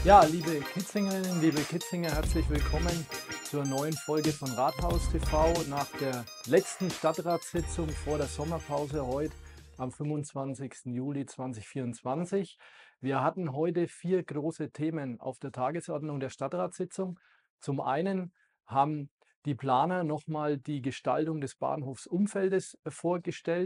Ja, liebe Kitzingerinnen, liebe Kitzinger, herzlich willkommen zur neuen Folge von Rathaus TV nach der letzten Stadtratssitzung vor der Sommerpause heute am 25. Juli 2024. Wir hatten heute 4 große Themen auf der Tagesordnung der Stadtratssitzung. Zum einen haben die Planer nochmal die Gestaltung des Bahnhofsumfeldes vorgestellt,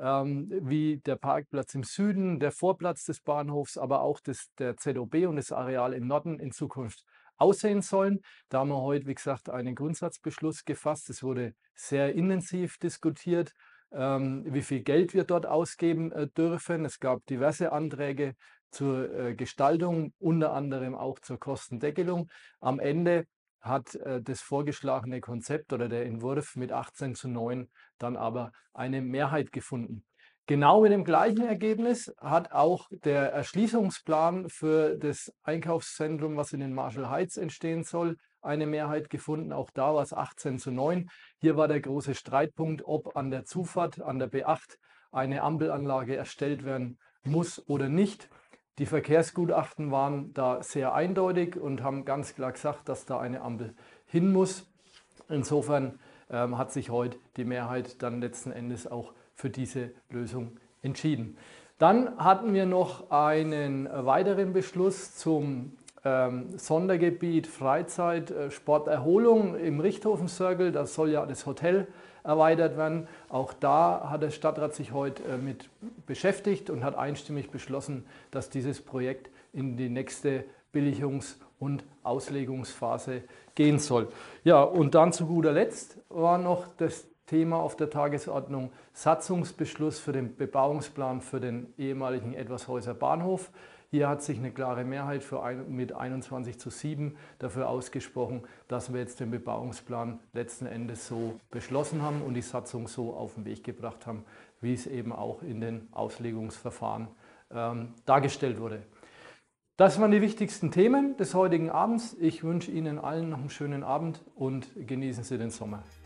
wie der Parkplatz im Süden, der Vorplatz des Bahnhofs, aber auch der ZOB und das Areal im Norden in Zukunft aussehen sollen. Da haben wir heute, wie gesagt, einen Grundsatzbeschluss gefasst. Es wurde sehr intensiv diskutiert, wie viel Geld wir dort ausgeben dürfen. Es gab diverse Anträge zur Gestaltung, unter anderem auch zur Kostendeckelung. Am Ende hat das vorgeschlagene Konzept oder der Entwurf mit 18:9 dann aber eine Mehrheit gefunden. Genau mit dem gleichen Ergebnis hat auch der Erschließungsplan für das Einkaufszentrum, was in den Marshall Heights entstehen soll, eine Mehrheit gefunden. Auch da war es 18:9. Hier war der große Streitpunkt, ob an der Zufahrt, an der B8, eine Ampelanlage erstellt werden muss oder nicht. Die Verkehrsgutachten waren da sehr eindeutig und haben ganz klar gesagt, dass da eine Ampel hin muss. Insofern hat sich heute die Mehrheit dann letzten Endes auch für diese Lösung entschieden. Dann hatten wir noch einen weiteren Beschluss zum Sondergebiet Freizeit, Sport, Erholung im Richthofen Circle. Da soll ja das Hotel erweitert werden. Auch da hat der Stadtrat sich heute mit beschäftigt und hat einstimmig beschlossen, dass dieses Projekt in die nächste Billigungs- und Auslegungsphase gehen soll. Ja, und dann zu guter Letzt war noch das Thema auf der Tagesordnung Satzungsbeschluss für den Bebauungsplan für den ehemaligen Edwardshäuser Bahnhof. Hier hat sich eine klare Mehrheit mit 21:7 dafür ausgesprochen, dass wir jetzt den Bebauungsplan letzten Endes so beschlossen haben und die Satzung so auf den Weg gebracht haben, wie es eben auch in den Auslegungsverfahren dargestellt wurde. Das waren die wichtigsten Themen des heutigen Abends. Ich wünsche Ihnen allen noch einen schönen Abend und genießen Sie den Sommer.